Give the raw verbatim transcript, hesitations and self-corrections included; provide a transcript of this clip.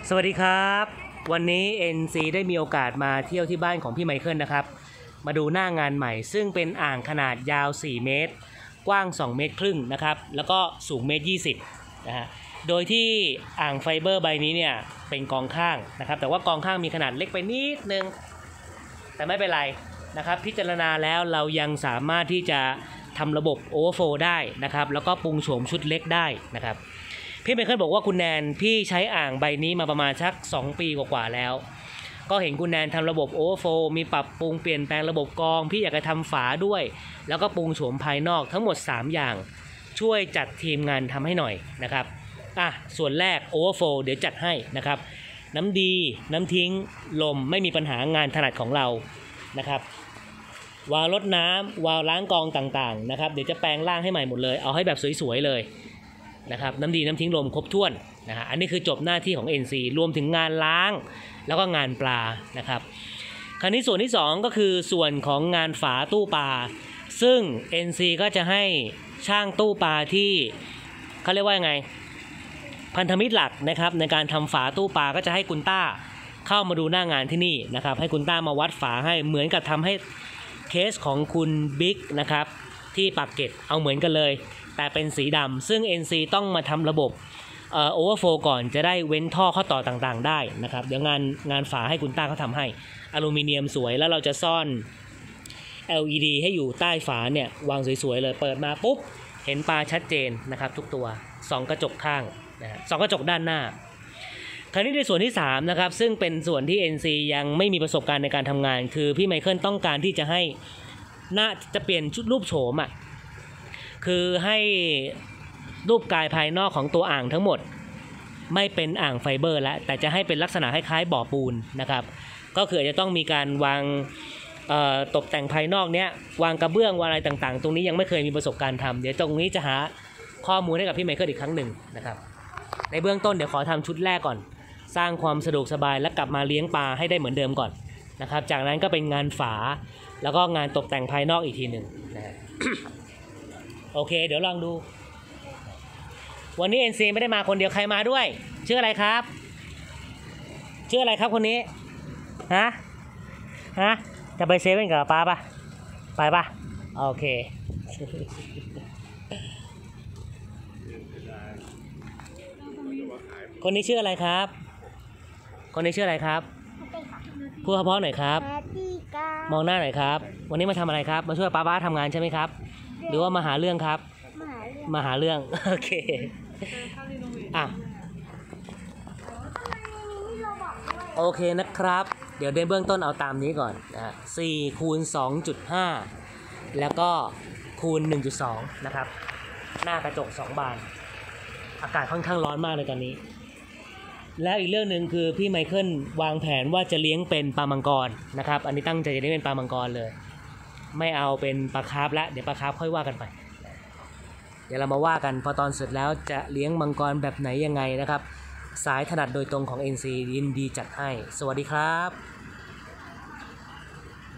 สวัสดีครับวันนี้ เอ็น ซี ได้มีโอกาสมาเที่ยวที่บ้านของพี่ไมเคิลนะครับมาดูหน้างานใหม่ซึ่งเป็นอ่างขนาดยาวสี่เมตรกว้างสองเมตรครึ่งนะครับแล้วก็สูงเมตรยี่สิบนะฮะโดยที่อ่างไฟเบอร์ใบนี้เนี่ยเป็นกองข้างนะครับแต่ว่ากองข้างมีขนาดเล็กไปนิดนึงแต่ไม่เป็นไรนะครับพิจารณาแล้วเรายังสามารถที่จะทำระบบโอเวอร์โฟลว์ได้นะครับแล้วก็ปรุงโฉมชุดเล็กได้นะครับพี่ไมเคิลบอกว่าคุณแนนพี่ใช้อ่างใบนี้มาประมาณสักสองปีกว่าๆแล้วก็เห็นคุณแนนทำระบบโอเวอร์โฟลว์มีปรับปรุงเปลี่ยนแปลงระบบกรองพี่อยากจะทำฝาด้วยแล้วก็ปรุงโฉมภายนอกทั้งหมดสามอย่างช่วยจัดทีมงานทำให้หน่อยนะครับอ่ะส่วนแรกโอเวอร์โฟลว์เดี๋ยวจัดให้นะครับน้ำดีน้ำทิ้งลมไม่มีปัญหางานถนัดของเรานะครับวาล์วรดน้ำวาล์วล้างกรองต่างๆนะครับเดี๋ยวจะแปลงร่างให้ใหม่หมดเลยเอาให้แบบสวยๆเลยนะครับน้ำดีน้ำทิ้งลมครบถ้วนนะฮะอันนี้คือจบหน้าที่ของ เอ็น ซี รวมถึงงานล้างแล้วก็งานปลานะครับคราวนี้ส่วนที่สองก็คือส่วนของงานฝาตู้ปลาซึ่ง เอ็น ซี ก็จะให้ช่างตู้ปลาที่เขาเรียกว่ายังไงพันธมิตรหลักนะครับในการทำฝาตู้ปลาก็จะให้คุณต้าเข้ามาดูหน้างานที่นี่นะครับให้คุณต้ามาวัดฝาให้เหมือนกับทำให้เคสของคุณบิ๊กนะครับที่ปากเกร็ดเอาเหมือนกันเลยแต่เป็นสีดำซึ่ง เอ็น ซี ต้องมาทำระบบเอ่อโอเวอร์โฟลว์ก่อนจะได้เว้นท่อข้อต่อต่างๆได้นะครับเดี๋ยวงานงานฝาให้คุณต้าเขาทำให้อลูมิเนียมสวยแล้วเราจะซ่อน แอล อี ดี ให้อยู่ใต้ฝาเนี่ยวางสวยๆเลยเปิดมาปุ๊บเห็นปลาชัดเจนนะครับทุกตัวสองกระจกข้างนะสองกระจกด้านหน้าคราวนี้ในส่วนที่สามนะครับซึ่งเป็นส่วนที่ เอ็น ซี ยังไม่มีประสบการณ์ในการทำงานคือพี่ไมเคิลต้องการที่จะให้น่าจะเปลี่ยนชุดรูปโฉมอ่ะคือให้รูปกายภายนอกของตัวอ่างทั้งหมดไม่เป็นอ่างไฟเบอร์แล้วแต่จะให้เป็นลักษณะคล้ายๆบ่อปูนนะครับก็คือจะต้องมีการวางตกแต่งภายนอกเนี้ยวางกระเบื้องวางอะไรต่างๆตรงนี้ยังไม่เคยมีประสบการณ์ทำเดี๋ยวตรงนี้จะหาข้อมูลให้กับพี่ไมเคิลอีกครั้งหนึ่งนะครับในเบื้องต้นเดี๋ยวขอทำชุดแรกก่อนสร้างความสะดวกสบายและกลับมาเลี้ยงปลาให้ได้เหมือนเดิมก่อนนะครับจากนั้นก็เป็นงานฝาแล้วก็งานตกแต่งภายนอกอีกทีหนึ่งนะ โอเคเดี๋ยวลองดูวันนี้ เอ็น ซี ไม่ได้มาคนเดียวใครมาด้วยชื่ออะไรครับชื่ออะไรครับคนนี้ฮะฮะจะไปเซเว่นกับป้าปะไปปะโอเค คนนี้ชื่ออะไรครับคนนี้ชื่ออะไรครับพูดเพราะๆหน่อยครับมองหน้าหน่อยครับวันนี้มาทำอะไรครับมาช่วยป้าป้าทำงานใช่ไหมครับหรือว่ามาหาเรื่องครับมาหาเรื่องโอเคอ่ะโอเคนะครับเดี๋ยวในเบื้องต้นเอาตามนี้ก่อนนะสี่คูณ สองจุดห้า แล้วก็คูณ หนึ่งจุดสอง นะครับหน้ากระจกสองบานอากาศค่อนข้างร้อนมากเลยตอนนี้แล้วอีกเรื่องหนึ่งคือพี่ไมเคิลวางแผนว่าจะเลี้ยงเป็นปลามังกรนะครับอันนี้ตั้งใจจะเลี้ยงเป็นปลามังกรเลยไม่เอาเป็นปลาคาร์ฟละเดี๋ยวปลาคาร์ฟค่อยว่ากันไปเดี๋ยวเรามาว่ากันพอตอนเสร็จแล้วจะเลี้ยงมังกรแบบไหนยังไงนะครับสายถนัดโดยตรงของ เอ็น ซี ยินดีจัดให้สวัสดีครับ